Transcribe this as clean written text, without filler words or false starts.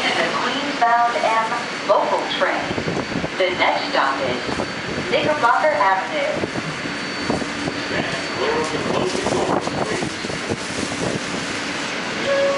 to the Queens-bound M local train. The next stop is Knickerbocker Avenue. Stand clear of the closing doors, please.